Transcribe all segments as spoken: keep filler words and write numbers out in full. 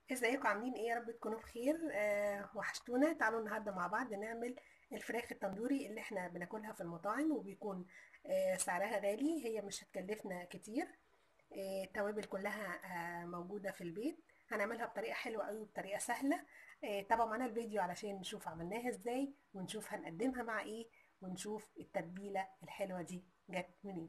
ازيكم عاملين ايه؟ يا رب تكونوا بخير. آه وحشتونا. تعالوا النهارده مع بعض نعمل الفراخ التندوري اللي احنا بناكلها في المطاعم وبيكون آه سعرها غالي. هي مش هتكلفنا كتير. آه التوابل كلها آه موجودة في البيت. هنعملها بطريقة حلوة قوي وبطريقة سهلة. آه تابعوا معانا الفيديو علشان نشوف عملناها ازاي ونشوف هنقدمها مع ايه ونشوف التتبيلة الحلوة دي جت منين.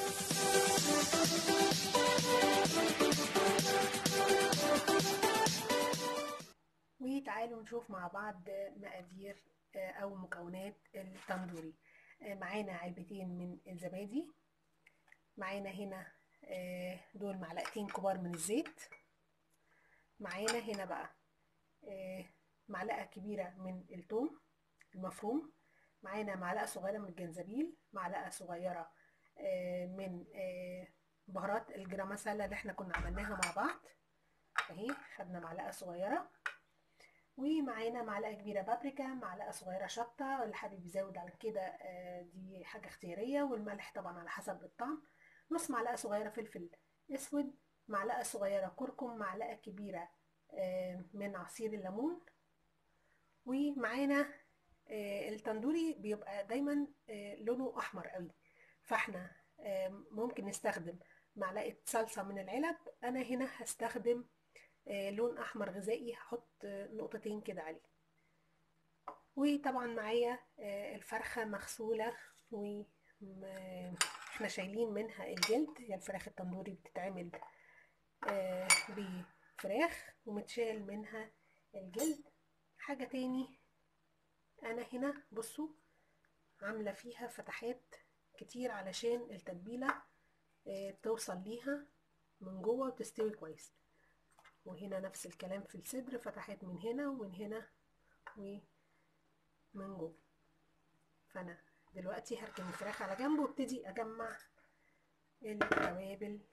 وتعالوا نشوف مع بعض مقادير آه، او مكونات التندوري. آه، معانا علبتين من الزبادي. معانا هنا آه، دول معلقتين كبار من الزيت. معانا هنا بقى آه، معلقة كبيرة من الثوم المفروم. معانا معلقة صغيرة من الجنزبيل، معلقة صغيرة آه، من آه، بهارات الجرام مسالة اللي احنا كنا عملناها مع بعض. اهي خدنا معلقة صغيرة. ومعانا معلقة كبيرة بابريكا، معلقة صغيرة شطة، اللي حابب يزود عن كده آه، دي حاجة اختيارية، والملح طبعا على حسب الطعم. نص معلقة صغيرة فلفل اسود، معلقة صغيرة كركم، معلقة كبيرة آه، من عصير الليمون. ومعانا آه، التندوري بيبقى دايما آه، لونه احمر قوي، فاحنا آه، ممكن نستخدم معلقة صلصة من العلب. انا هنا هستخدم آه، لون احمر غذائي، هحط آه، نقطتين كده عليه. وطبعا معايا آه، الفرخة مغسولة و م- احنا شايلين منها الجلد. هي الفراخ التندوري بتتعمل آه، بفراخ ومتشال منها الجلد. حاجة تاني، انا هنا بصوا عاملة فيها فتحات كتير علشان التتبيلة آه، توصل ليها من جوه وتستوي كويس. وهنا نفس الكلام في الصدر، فتحات من هنا ومن هنا ومن جوه. فانا دلوقتي هركن الفراخ على جنب وابتدي اجمع التوابل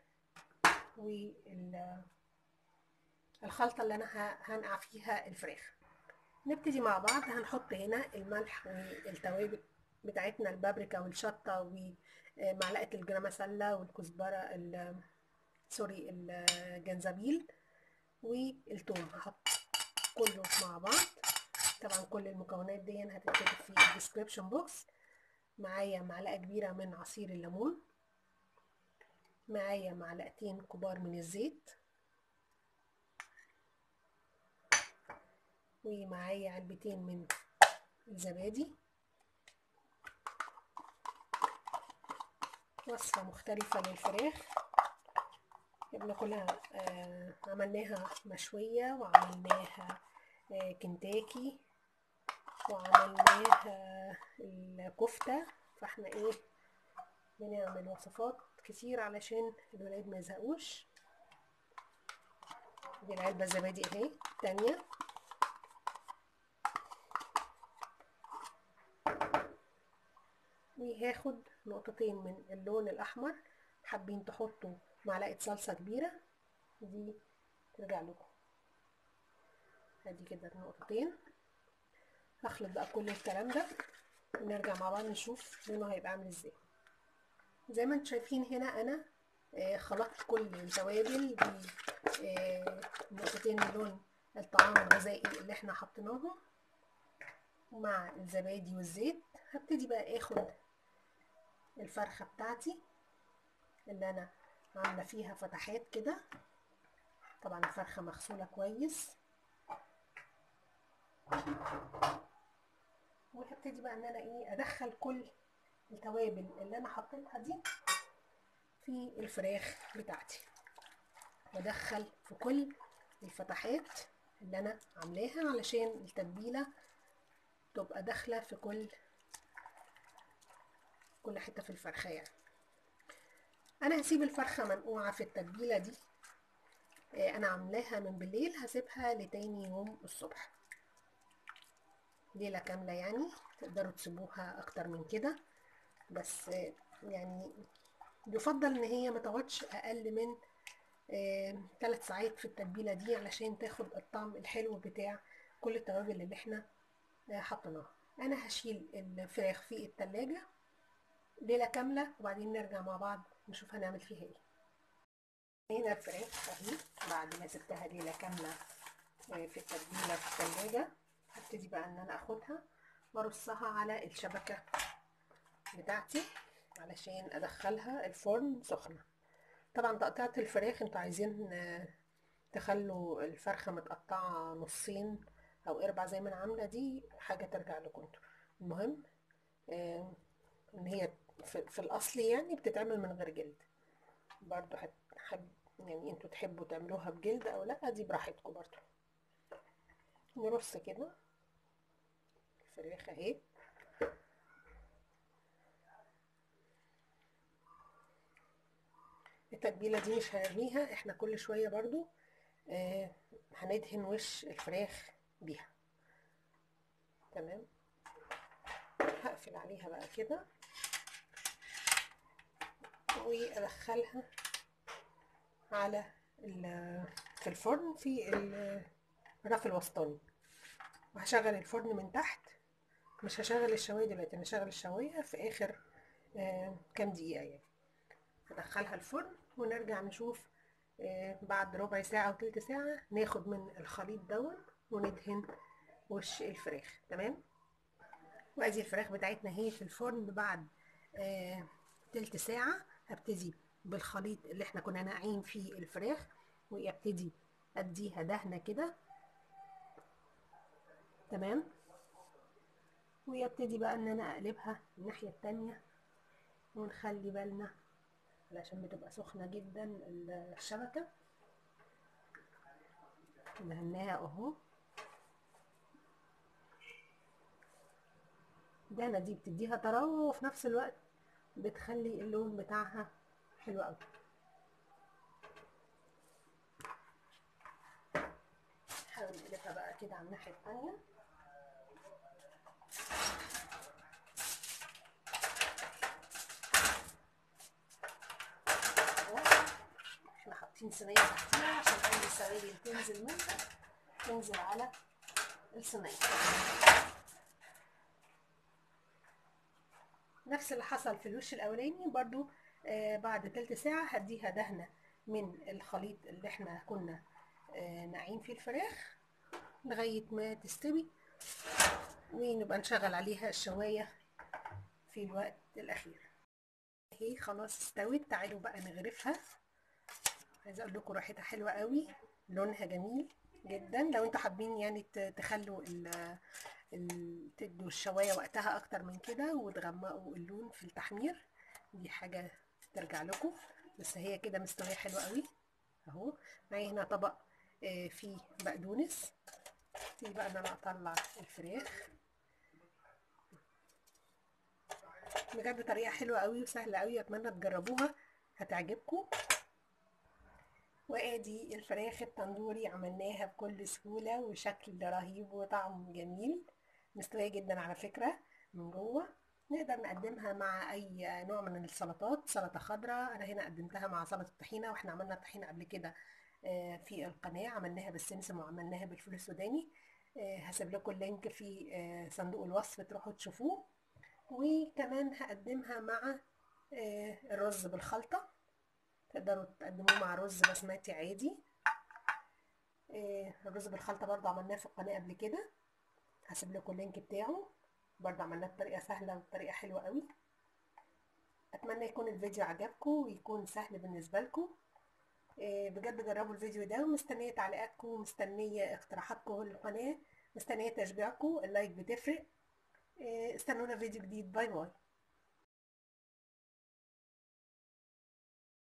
والخلطة اللي انا ه- هنقع فيها الفراخ. نبتدي مع بعض. هنحط هنا الملح والتوابل بتاعتنا، البابريكا والشطة ومعلقة الجرام مسلة والكزبرة ال- سوري الجنزبيل والثوم. هحط كله مع بعض. طبعا كل المكونات دي هتتكتب في الديسكريبشن بوكس. معايا معلقة كبيرة من عصير الليمون، معايا معلقتين كبار من الزيت، ومعايا علبتين من الزبادي. وصفة مختلفة للفراخ بناكلها. آه عملناها مشوية وعملناها آه كنتاكي وعملناها الكفتة. فاحنا ايه بنعمل وصفات كتير علشان الولاد ما يزهقوش. دي العلبة الزبادي اهي تانية. وهاخد نقطتين من اللون الأحمر. حابين تحطوا معلقة صلصة كبيرة، دي ترجع لكم. ادي كده نقطتين. هخلط بقى كل الكلام ده ونرجع مع بعض نشوف لونه هيبقى عامل ازاي. زي ما انتم شايفين هنا انا آه، خلطت كل التوابل بنقطتين من لون الطعام الغذائي اللي احنا حطيناهم مع الزبادي والزيت. هبتدي بقى اخد الفرخة بتاعتي اللي انا عاملة فيها فتحات كده. طبعا الفرخة مغسولة كويس. وهبتدي بقى ان انا ايه ادخل كل التوابل اللي انا حطيتها دي في الفراخ بتاعتي، وادخل في كل الفتحات اللي انا عاملاها علشان التتبيله تبقى داخله في كل كل حته في الفرخه يعني. انا هسيب الفرخه منقوعه في التتبيله دي. آه، انا عاملاها من بالليل، هسيبها لتاني يوم الصبح، ليله كامله يعني. تقدروا تسيبوها اكتر من كده، بس آه، يعني يفضل ان هي ما تقعدش اقل من ثلاث ساعات في التتبيله دي علشان تاخد الطعم الحلو بتاع كل التوابل اللي احنا آه، حطيناها. انا هشيل الفراخ في التلاجة ليلة كاملة وبعدين نرجع مع بعض نشوف هنعمل فيها ايه. هنا الفراخ اهي بعد ما سبتها ليلة كاملة في التتبيله في الثلاجه. هبتدي بقى ان انا اخدها وارصها على الشبكه بتاعتي علشان ادخلها الفرن سخنه. طبعا تقطيعة الفراخ انتوا عايزين تخلوا الفرخه متقطعه نصين او اربع زي ما انا عامله، دي حاجه ترجع لكم انتوا. المهم آه ان هي في, في الاصل يعني بتتعمل من غير جلد. برضو هتحب يعني انتوا تحبوا تعملوها بجلد او لا، دي براحتكم برضو. نرص كده الفراخ اهي. التتبيله دي مش هنرميها، احنا كل شويه برضو آه هندهن وش الفراخ بيها. تمام. هقفل عليها بقى كده وادخلها على في الفرن في الرف الوسطاني، وهشغل الفرن من تحت. مش هشغل الشوايه دلوقتي، انا هشغل الشوايه في اخر آه كام دقيقه يعني. هدخلها الفرن ونرجع نشوف آه بعد ربع ساعه او تلت ساعه ناخد من الخليط دون وندهن وش الفراخ. تمام. وادي الفراخ بتاعتنا هي في الفرن بعد آه تلت ساعه. هبتدي بالخليط اللي احنا كنا ناقعين فيه الفراخ وابتدي اديها دهنه كده. تمام. ويبتدي بقى ان انا اقلبها الناحيه التانية، ونخلي بالنا علشان بتبقى سخنه جدا الشبكه. دهناها اهو. الدهنه دي بتديها طراوه وفي نفس الوقت بتخلي اللون بتاعها حلو قوي. نحاول نقلبها بقى كده على الناحيه التانية. احنا حاطين صينيه تحتيها عشان اي سوائل تنزل منها تنزل على الصينيه. نفس اللي حصل في الوش الاولاني برضو. آه بعد تلت ساعه هديها دهنه من الخليط اللي احنا كنا آه ناقعين فيه الفراخ لغايه ما تستوي، ونبقى نشغل عليها الشوايه في الوقت الاخير. اهي خلاص استوت. تعالوا بقى نغرفها. عايزه اقول لكم ريحتها حلوه قوي، لونها جميل جدا. لو انتوا حابين يعني تخلوا ال تدوا الشوايه وقتها اكتر من كده وتغمقوا اللون في التحمير، دي حاجه ترجع لكم. بس هي كده مستويه حلوه قوي اهو. معايا هنا طبق فيه بقدونس. دي بقى ان انا اطلع الفراخ. بجد طريقه حلوه قوي وسهله قوي، اتمنى تجربوها هتعجبكم. وادي الفراخ التندوري عملناها بكل سهوله وشكل رهيب وطعم جميل. مستويه جدا على فكره من جوه. نقدر نقدمها مع اي نوع من السلطات. سلطه خضراء، انا هنا قدمتها مع سلطه الطحينه، واحنا عملنا الطحينه قبل كده في القناه، عملناها بالسمسم وعملناها بالفول السوداني. هسيب لكم اللينك في صندوق الوصف تروحوا تشوفوه. وكمان هقدمها مع الرز بالخلطه، تقدروا تقدموه مع رز بسمتي عادي. الرز بالخلطه برضه عملناه في القناه قبل كده، هسيب لكم اللينك بتاعه. برضه عملناه بطريقه سهله وبطريقه حلوه قوي. اتمنى يكون الفيديو عجبكم ويكون سهل بالنسبه لكم. بجد جربوا الفيديو ده، ومستنيه تعليقاتكم ومستنيه اقتراحاتكم للقناه، مستنيه تشجيعكم. اللايك بتفرق. استنونا فيديو جديد. باي باي.